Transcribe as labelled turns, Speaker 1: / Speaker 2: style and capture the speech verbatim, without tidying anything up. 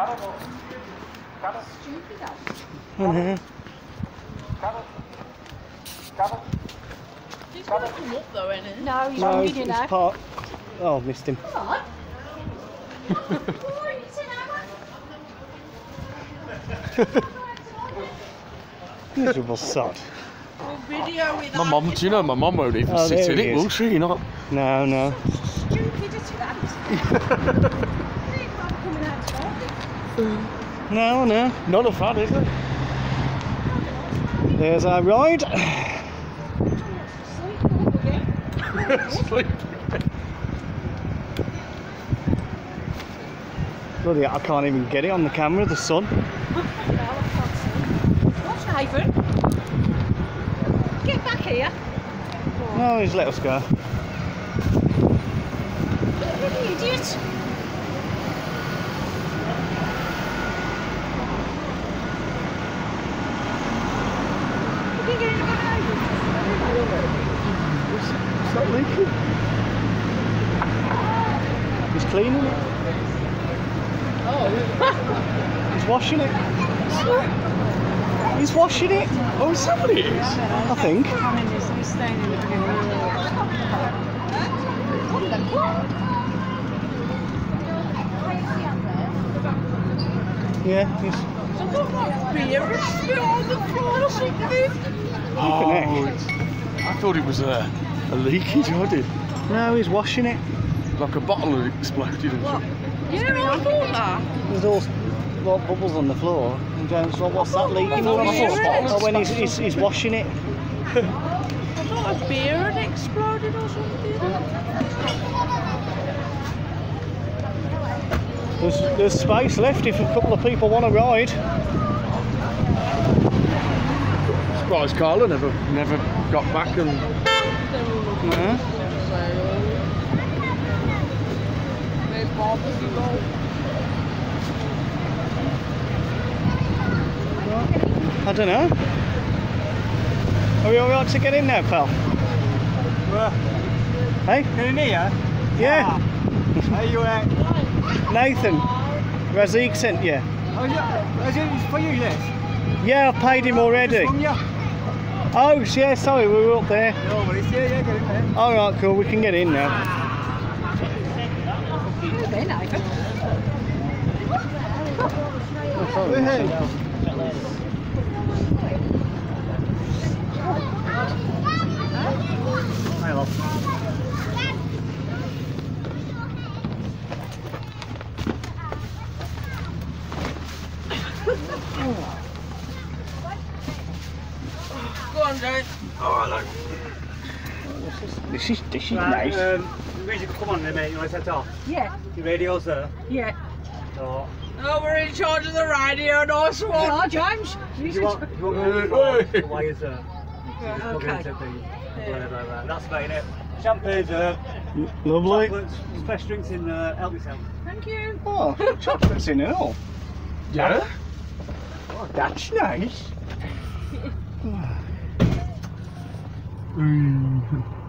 Speaker 1: Stupid ass.
Speaker 2: Mm-hmm.
Speaker 3: He's going to come up though, isn't he?
Speaker 1: No, he's
Speaker 2: No,
Speaker 1: on
Speaker 2: it's,
Speaker 1: video
Speaker 2: it's
Speaker 1: now.
Speaker 2: part. Oh, missed him.
Speaker 1: Come on. Boy, it's an hour.
Speaker 2: Miserable sod.
Speaker 3: We'll video with
Speaker 4: My mum, do you know my mum won't even
Speaker 2: Oh,
Speaker 4: sit
Speaker 2: there
Speaker 4: in
Speaker 2: he
Speaker 4: it,
Speaker 2: is.
Speaker 4: will she? Not.
Speaker 2: No, no.
Speaker 1: Stupidity that. Coming out to
Speaker 2: No, no.
Speaker 4: Not a fan, is it?
Speaker 2: There's our ride.
Speaker 4: Sleep.
Speaker 2: Bloody hell, I can't even get it on the camera, the sun.
Speaker 1: What's Nathan? Get back here.
Speaker 2: No, he's let us go.
Speaker 1: You idiot. You can get in the back over.
Speaker 2: It's not leaking. He's cleaning it.
Speaker 3: Oh.
Speaker 2: He's washing it. He's washing it.
Speaker 4: Oh, is that what it is?
Speaker 2: I think. Yeah, he's
Speaker 3: Beer is still on the floor or something.
Speaker 4: Oh,
Speaker 2: connect.
Speaker 4: it's, I thought it was a, a leakage, I did.
Speaker 2: no, he's washing it.
Speaker 4: Like a bottle had exploded and
Speaker 3: What?
Speaker 4: shit.
Speaker 3: Yeah, I thought that.
Speaker 2: There's all lot bubbles on the floor. And James, well, what's that leaking?
Speaker 3: Oh,
Speaker 2: from?
Speaker 3: yeah.
Speaker 2: Oh, when he's, he's, he's washing it.
Speaker 3: I thought a beer had exploded or something.
Speaker 2: There's, there's space left if a couple of people want to ride.
Speaker 4: Surprised Carla never never got back and
Speaker 2: Uh-huh. I don't know. Are we alright to get in now, pal?
Speaker 5: Well,
Speaker 2: Hey?
Speaker 5: get in here?
Speaker 2: Yeah.
Speaker 5: Are you uh,
Speaker 2: Nathan. Razik sent you.
Speaker 5: oh, yeah, is it for you, this?
Speaker 2: Yeah, I've paid him already.
Speaker 5: From you?
Speaker 2: Oh, yeah, sorry, we were up there.
Speaker 5: No, but it's yeah, yeah, get in there.
Speaker 2: Alright, cool, we can get in now.
Speaker 1: There, Nathan.
Speaker 5: Hi, love.
Speaker 3: Go on, Jane.
Speaker 2: This is, this is
Speaker 5: Right,
Speaker 2: nice.
Speaker 5: um, the music will come on then, mate. You want to set off?
Speaker 1: Yeah,
Speaker 5: Your radio's there.
Speaker 1: yeah.
Speaker 5: So,
Speaker 3: Oh, we're in charge of the radio, nice
Speaker 1: You
Speaker 3: one.
Speaker 1: are, James.
Speaker 5: if you want, if you want to move the wires there. Just plug it
Speaker 1: Okay.
Speaker 5: into the whatever, right. That's about it. Champagne's there.
Speaker 2: Lovely.
Speaker 5: Chocolates, fresh drinks in there. Help yourself.
Speaker 1: Thank you.
Speaker 2: Oh, chocolate's in it all.
Speaker 4: yeah.
Speaker 2: Oh, that's nice.
Speaker 4: Mm.